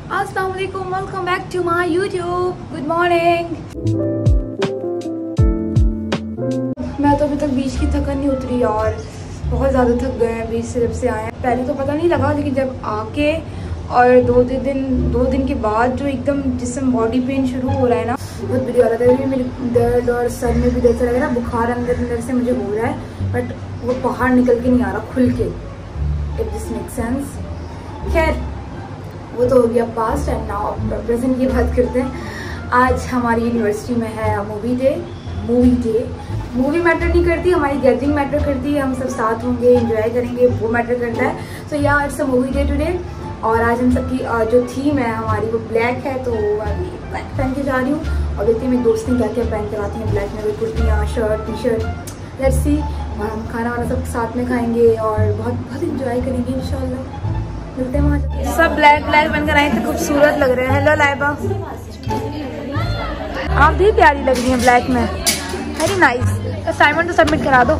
अस्सलाम वालेकुम, welcome back to my YouTube. Good morning. मैं तो अभी तक बीच की थकन नहीं उतरी और बहुत ज़्यादा थक गए हैं बीच से जब से आए हैं। पहले तो पता नहीं लगा, लेकिन जब आके और दो दिन के बाद जो एकदम जिस्म बॉडी पेन शुरू हो रहा है ना, बहुत बुरी हालत है। मेरे दर्द और सर में भी जैसा लग रहा है, बुखार अंदर से मुझे हो रहा है, बट वो बाहर निकल के नहीं आ रहा खुल के, इफ दिस मेक सेंस। खैर वो तो हो गया पास्ट एंड नाउ प्रेजेंट की बात करते हैं। आज हमारी यूनिवर्सिटी में है मूवी डे। मूवी मैटर नहीं करती, हमारी गैदरिंग मैटर करती है। हम सब साथ होंगे, एंजॉय करेंगे, वो मैटर करता है। सो या it's a movie day today. और आज हम सबकी जो थीम है हमारी वो ब्लैक है, तो अभी ब्लैक पहन के जा रही हूँ। और देखती हूँ मेरी दोस्त ने क्या क्या पहन के आती हैं ब्लैक में, कोई कुर्तियाँ, shirt, T shirt, let's see. और हम खाना वाना सब साथ में खाएंगे और बहुत इंजॉय करेंगे इंशाल्लाह। मिलते हैं वहाँ। सब ब्लैक पहन कर आए थे, खूबसूरत लग रहे हैं। हेलो लाइबा, आप भी प्यारी लग रही हैं ब्लैक में, वेरी नाइस। असाइनमेंट तो सबमिट करा दो।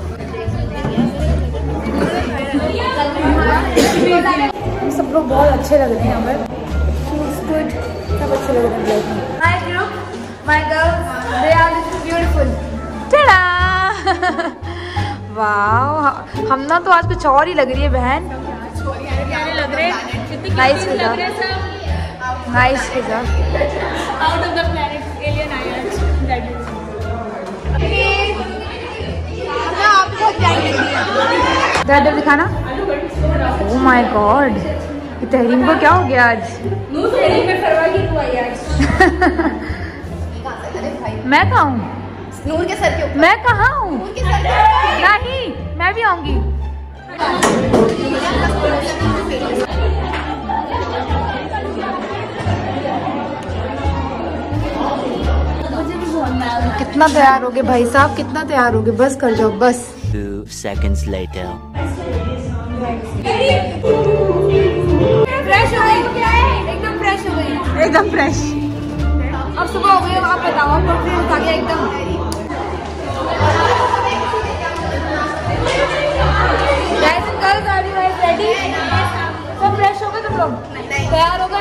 सब लोग बहुत अच्छे लग रहे हैं यहाँ पर, गुड, सब अच्छे लग रहे हैं ब्लैक में। My group, my girls, they are beautiful. Tada वाह, हम ना तो आज कुछ और ही लग रही है बहन। लग रहे nice Fiza, nice Fiza. Out of the planet alien airs that is. मैं आपको दैट दिखाना। ओह माय गॉड, ये तहरीम को क्या हो गया आज? तहरीम में फरवा की तू आई आज। मैं कहाँ हूँ? नूर के सर के ऊपर। मैं कहाँ हूँ? नहीं, मैं भी आऊंगी। कितना तैयार हो गए भाई साहब, कितना तैयार हो गए, बस कर जाओ बस। 2 seconds later. फ्रेश हो गई, एकदम फ्रेश हो गई, एकदम फ्रेश। अब सुबह हो गई, आप बताओ, आपको फ्रेश उठा गया एकदम। रेडी, सब फ्रेश हो गए तुम लोग, तैयार हो गए?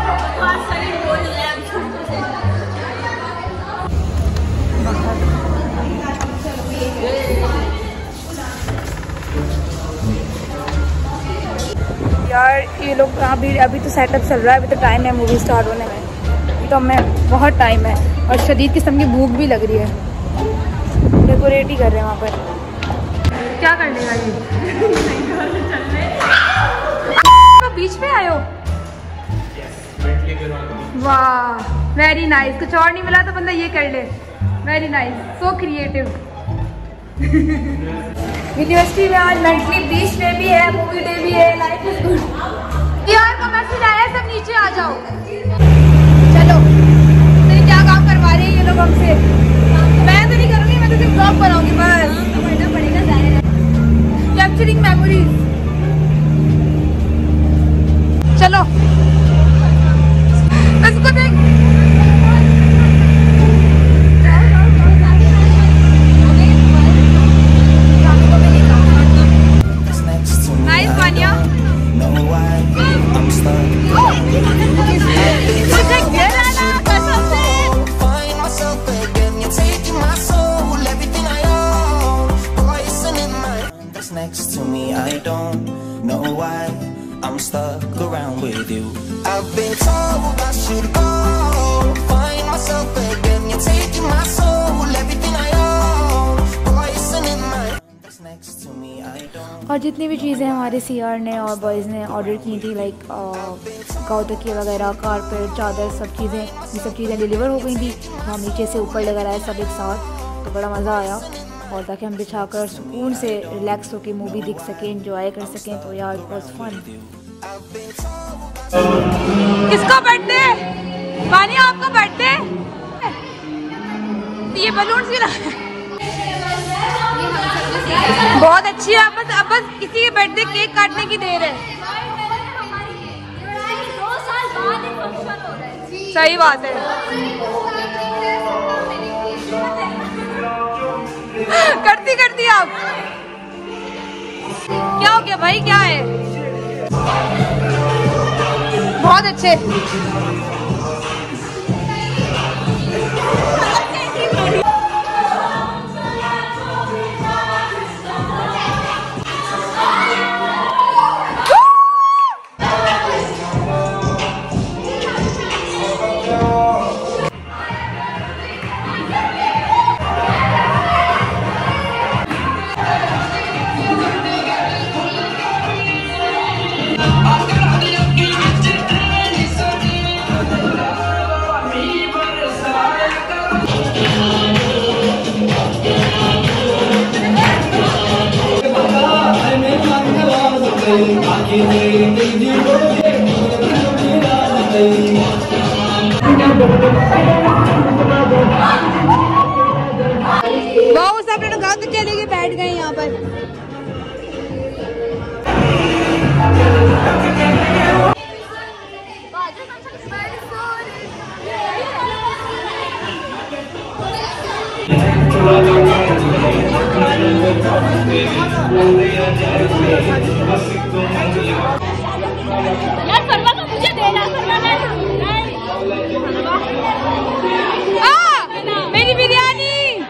यार ये लोग अभी तो सेटअप चल रहा है, अभी तो टाइम है मूवी स्टार्ट होने में, तो हमें बहुत टाइम है और शदीद किस्म की भूख भी लग रही है। डेकोरेट ही कर रहे हैं वहाँ पर। क्या कर लेगा ये? तो बीच पे आयो, वाह वेरी नाइस। कुछ और नहीं मिला तो बंदा ये कर ले, very nice, so creative. University में आज मेंटली बीच डे भी है, मूवी डे भी है, लाइफ इज गुड। यार का मैसेज आया, सब नीचे आ जाओ। चलो तो क्या काम करवा रहे हैं ये लोग हमसे? मैं तो नहीं करूँगी, मैं तो सिर्फ ब्लॉग बनाऊंगी बस। पढ़ना पड़ेगा ज़ाहिर है, कैप्चरिंग मेमोरीज। चलो इसको देख। Next to me, I don't know why I'm stuck around with you. I've been told I should go find myself again. You're taking my soul, everything I own. Poison in my next to me, I don't. और जितनी भी चीज़ें हमारे CR ने और boys ने order की थी, लाइक गाँव तकिया वगैरह, कारपेट, चादर, ये सब चीज़ें डिलीवर हो गई थी। हम नीचे से ऊपर लेकर आए सब एक साथ, तो बड़ा मज़ा आया। और ताकि हम बिछाकर सुकून से रिलैक्स होकर मूवी देख सकें, एंजॉय कर सकें, तो यार इट वाज फन। किसका बर्थडे? वानिया आपका बर्थडे? ये बलून्स भी बहुत अच्छी है। अब बस किसी के बर्थडे केक काटने की देर है। सही बात है। करती आप क्या हो गया भाई, क्या है? बहुत अच्छे। बहुत सब लोग गाँव तक चले गए, बैठ गए यहाँ पर। यार फरवा को मुझे देना, मेरी बिरयानी।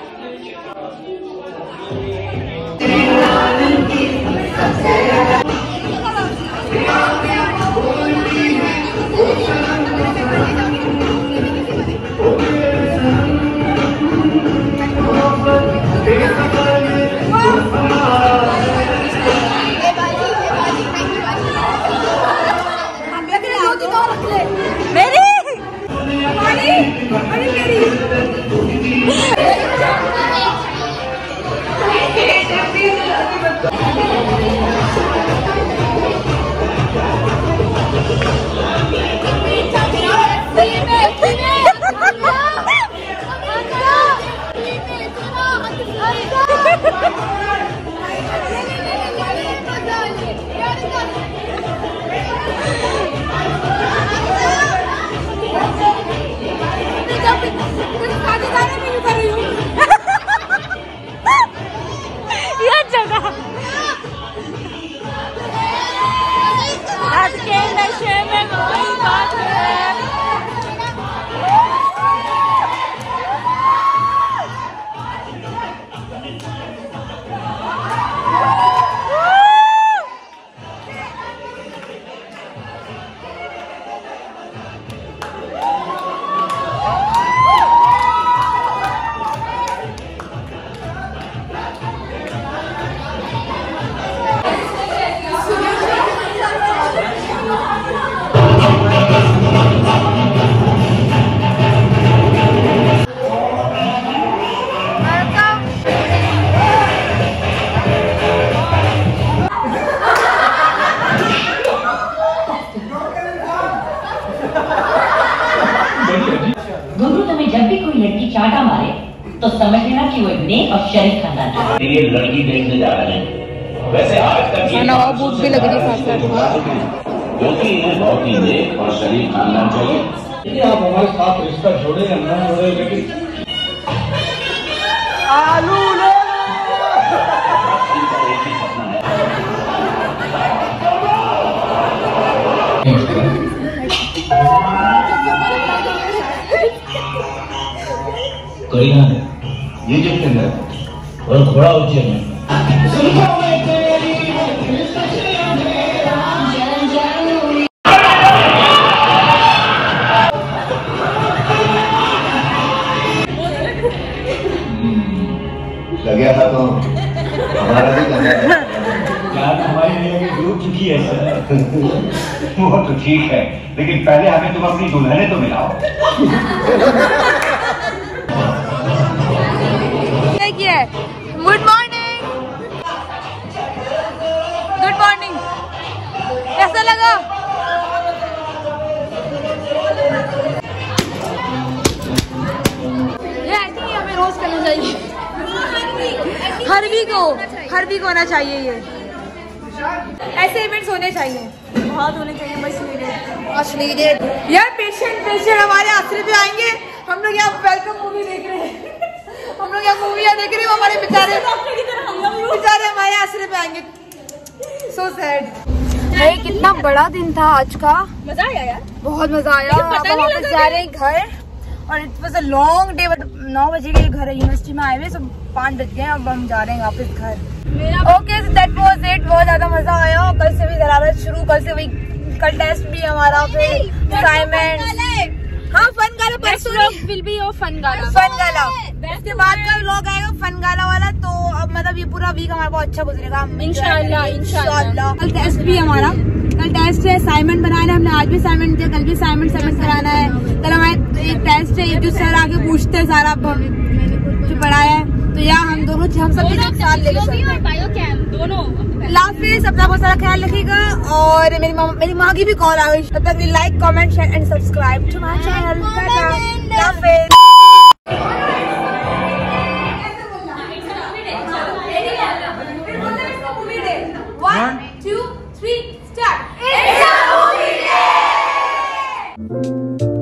जब भी कोई लड़की चाटा मारे तो समझ लेना कि वो नेक और शरीफ खानदान की ये लड़की देखने जा रहे हैं। वैसे आज तक ये भूख भी लग रही है, क्योंकि इन्हें बहुत ही नेक और शरीफ खानदान चाहिए। आप हमारे साथ रिश्ता जोड़े या ना जोड़े, लेकिन आलू ले करीना ये जो है और थोड़ा ऊंचे में लगे था तो हमारा भी लगा यार, हमारी लिए डूब चुकी है सर। वो तो ठीक है, लेकिन पहले हमें तुम अपनी दुल्हने तो मिलाओ। Good morning, good morning. कैसा लगा? ये आई थिंक हमें रोज करना चाहिए। हर वीक होना चाहिए। ये ऐसे इवेंट्स होने चाहिए, बहुत होने चाहिए। मच नीडेड यार। पेशेंट हमारे आश्रय पे आएंगे। हम लोग यहाँ वेलकम मूवी देख रहे हैं। हम लोग यहाँ मूवी देख रहे हैं, हमारे बेचारे हमारे आश्रय पे आएंगे। So sad. भाई कितना बड़ा दिन था आज का, मजा आया यार, बहुत मजा आया। अब वापस जा रहे हैं घर और it was a long day. 9 बजे के घर है, यूनिवर्सिटी में आए हुए, सब 5 बज गए। अब हम जा रहे हैं वापस घर। Okay so that was it. बहुत ज्यादा मजा आया। कल से भी शरारत शुरू, कल से वही, कल टेस्ट भी हमारा, फिर असाइनमेंट। हाँ फन गाला परसों will be your fun gala. इसके बाद का व्लॉग आएगा फन गाला वाला। तो अब मतलब ये पूरा वीक हमारा बहुत अच्छा गुजरेगा इंशाल्लाह। कल टेस्ट भी हमारा, कल टेस्ट है, असाइनमेंट बनाना है हमने। आज भी असाइनमेंट दिया, कल भी असाइनमेंट सबमिट कराना है। कल हमारे एक टेस्ट है, जो सर आके पूछते हैं सारा जो पढ़ाया है। तो या हम दोनों, हम सब साथ लेके दोनों। लाफिज, अपना बहुत सारा ख्याल रखिएगा। और मेरी माँ की भी कॉल आ गई। तब तक like, comment, share and subscribe to my channel. लाफिज। One, 2, 3, start. It's a movie day!